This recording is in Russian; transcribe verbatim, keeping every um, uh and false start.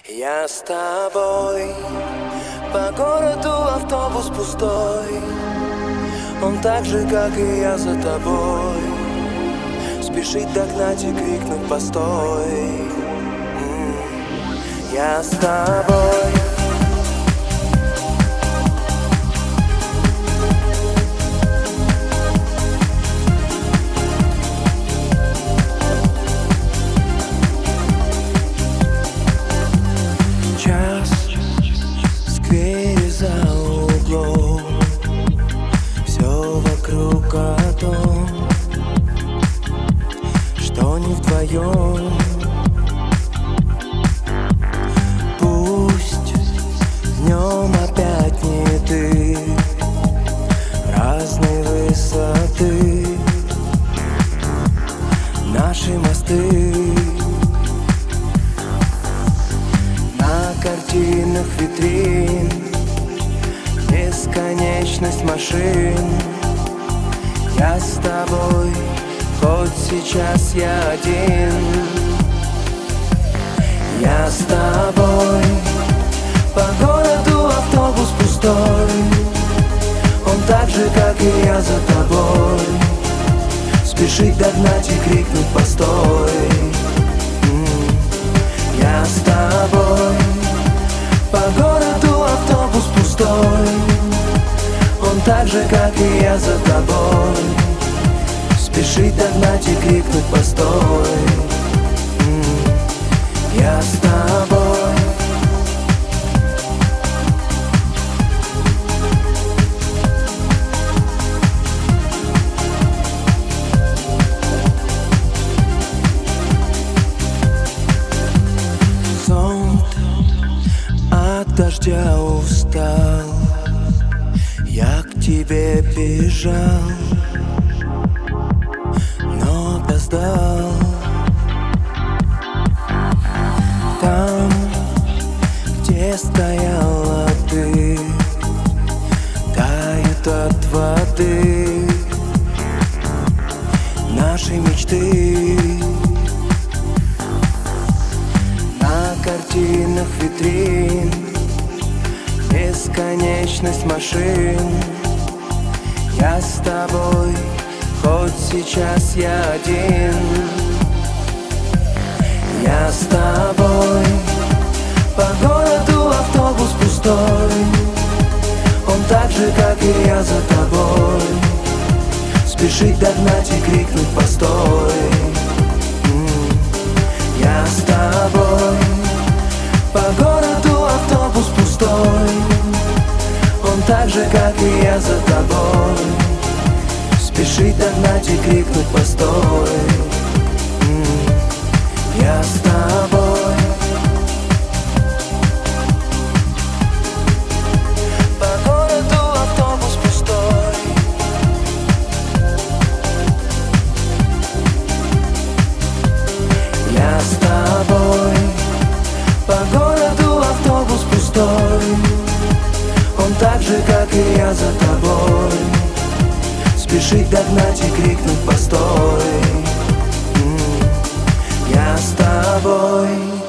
Я с тобой, по городу автобус пустой. Он так же, как и я, за тобой. Спешит догнать и крикнуть постой. Я с тобой. Час в сквере за углом, все вокруг о том, что не вдвоем. Пусть днем опять не ты, разной высоты наши мосты. Картинах витрин, бесконечность машин. Я с тобой, хоть сейчас я один. Я с тобой, по городу автобус пустой. Он так же, как и я, за тобой. Спешит догнать и крикнуть постой. Я с тобой, по городу автобус пустой. Он так же, как и я, за тобой. Спешит догнать и крикнуть постой. Я с тобой. От дождя устал, я к тебе бежал, но опоздал. Там, где стояла ты, тают от воды наши мечты. На картинах витрин, бесконечность машин. Я с тобой, хоть сейчас я один. Я с тобой, по городу автобус пустой. Он так же, как и я, за тобой. Спешит догнать и крикнуть постой. Я с тобой, по городу автобус пустой. Он так же, как и я, за тобой. Спешит догнать и крикнуть постой. Я с тобой, по городу автобус пустой. Я с тобой, по городу автобус пустой. Он так же, как и я, за тобой. Спешит догнать и крикнуть постой. Я с тобой.